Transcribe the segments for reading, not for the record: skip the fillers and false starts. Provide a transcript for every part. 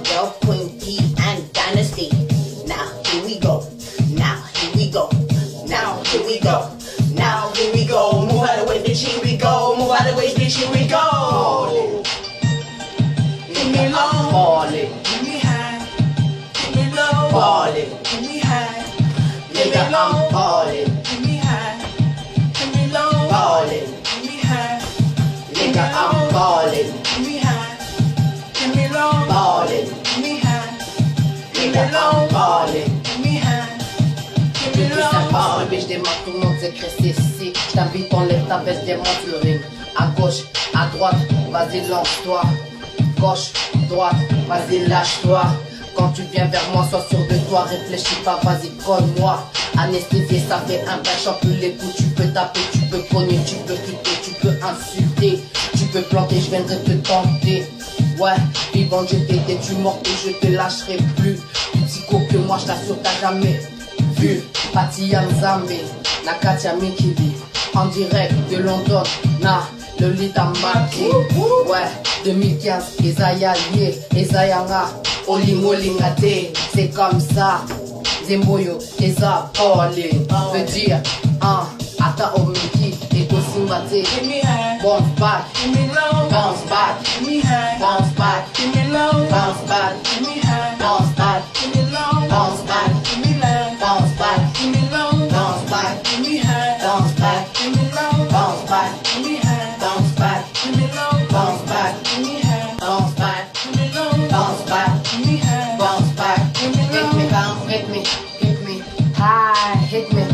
Girl, Queen D and Dynasty. Now here we go. Now here we go. Now here we go. Now here we go. Move out of the way, bitch, here we go. Move out of the way, bitch, here we go. Give me low. Ballin'. Give me high. Give me low. Ballin'. Give me high. Nigga, I'm ballin'. Give me high. Give me low. Ballin'. Give me high. Nigga, I'm ballin'. Give me high. Give me low. Ballin'. Give me high. Nigga, I'm ballin'. Give me high. Give me Depuis ça low. part, bébé, j'démarre, tout le monde sait que c'est ici. J't'invite, enlève ta veste, démonte le ring. À gauche, à droite, vas-y, lance-toi. Gauche, droite, vas-y, lâche-toi. Quand tu viens vers moi, sois sûr de toi, réfléchis pas, vas-y, colle-moi. Anesthésié, ça fait un bain, j'en plus les coups. Tu peux taper, tu peux cogner, tu peux quitter, tu peux insulter. Tu peux planter, je viendrai te tenter. Ouais, vivant, je t'ai tu mort et je te lâcherai plus. Plus psycho que moi, je t'assure, t'as jamais vu. Patia Nzambe, Nakatia Mikili. En direct de London, na, Lolita Maki. Ouais, 2015, Ezaya Lié, Ezayanga, Olimolingate. C'est comme ça, Zemboyo, Eza Pole. Veut dire, Ata Omiki, Ego Simbate. Give me high. Bounce back, Give me low. bounce back, Give me high. bounce back, Give me low. bounce back, Give me high. bounce back, Give me low. bounce back, Give me low. bounce back, Give me low. bounce back, Give me high. bounce back, Give me low. bounce back, Give me high. bounce back, Give me low. bounce back, Give me high. bounce back, Give me low. bounce back, Give me high. bounce back. Hit me, bounce, hit me high, hit me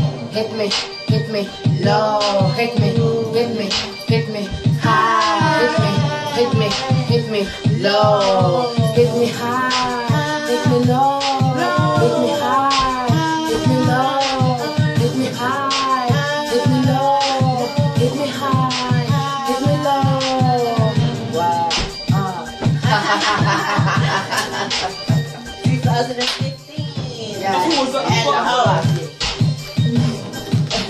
low, hit me high, hit me low, hit me high, hit me low, hit me high, hit me low, hit me high, hit me low, hit me high, hit me low. Wow. 2015. Yeah. Who was up?